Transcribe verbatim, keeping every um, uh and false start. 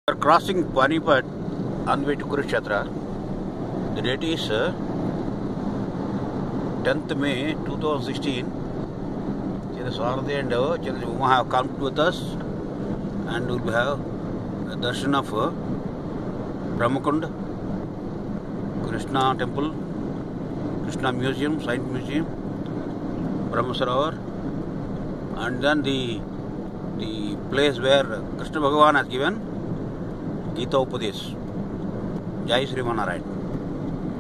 We are crossing Panipat on the way to Kurukshetra. The date is uh, tenth May two thousand sixteen. Swarthi and uh, Uma have come with us, and we will have a darshan of uh, Brahmakund, Krishna Temple, Krishna Museum, Science Museum, Brahmasarovar, and then the the place where Krishna Bhagavan has given Gita Upadesh. Jai Sri Manarayan.